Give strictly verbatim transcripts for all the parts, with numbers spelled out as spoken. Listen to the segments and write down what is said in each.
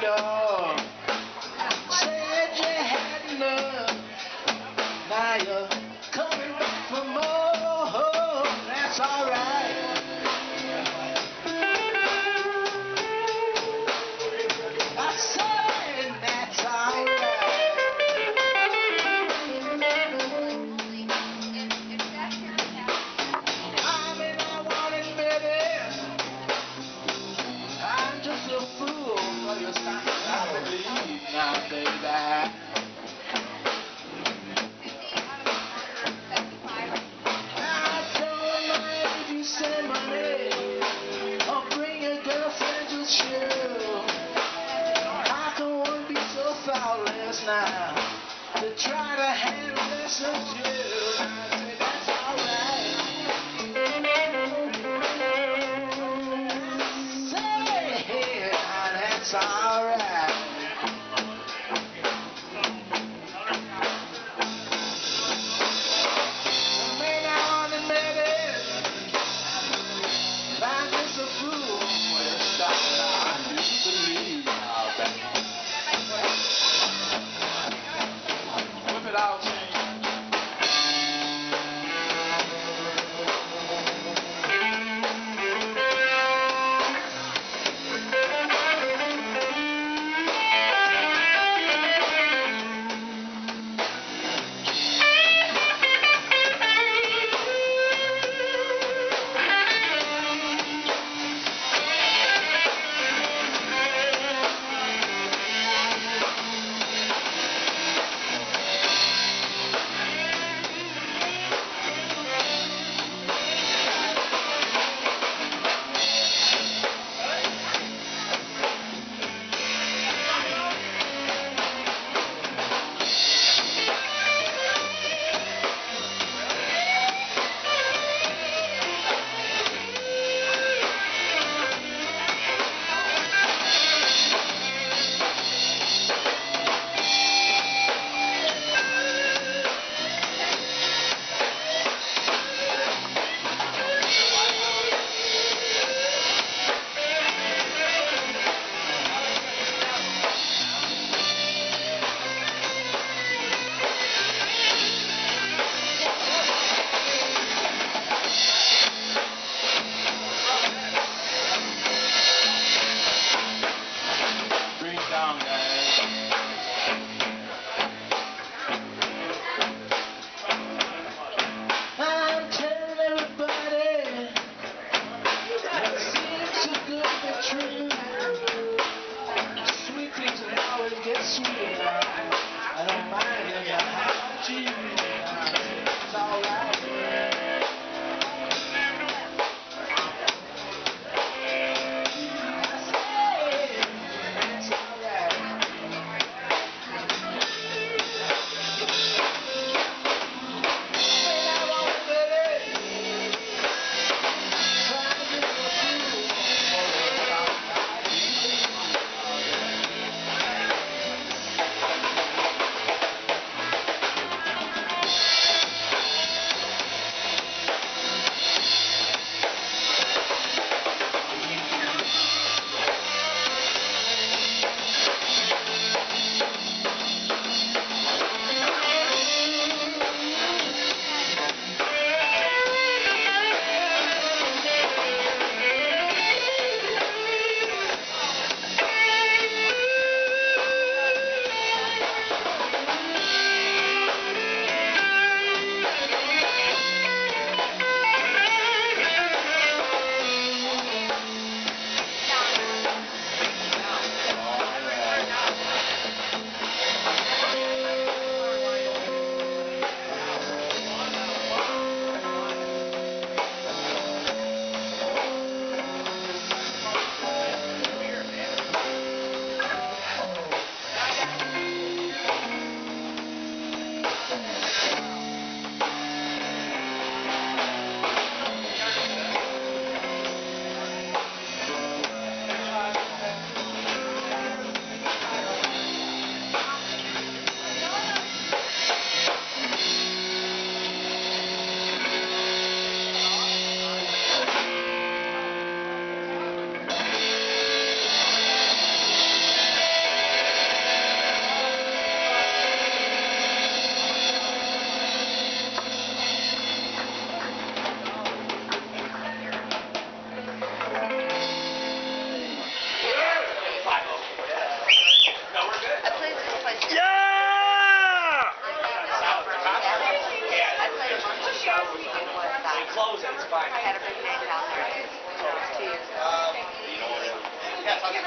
door. Said you had enough. Now you're coming back for more. That's alright. I said that's alright. I mean, I want it, baby. I'm just a fool for your style. I believe now, baby. Send money or bring a girlfriend to chill. How can one be so thoughtless now to try to handle this until I say that's alright. Say that's alright.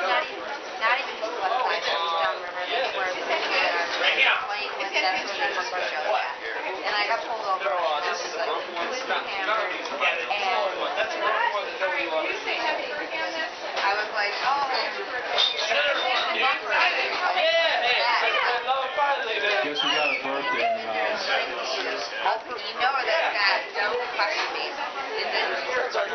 not even, not even just west side, but just downriver. That's where we were playing with, that's where they booked our show at. And I got pulled over and I was like completely hammered. And I was like, oh, Guess we got a birthday in the house. you know that that don't question me. And then